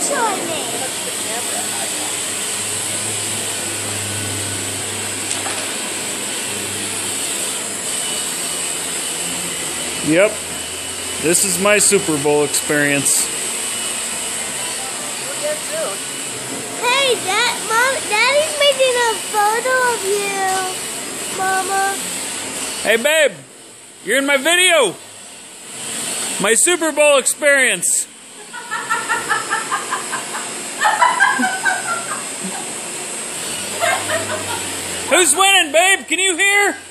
on me. Yep. This is my Super Bowl experience. Hey, Daddy's making a photo of you, Mama. Hey, babe. You're in my video. My Super Bowl experience. Who's winning, babe? Can you hear?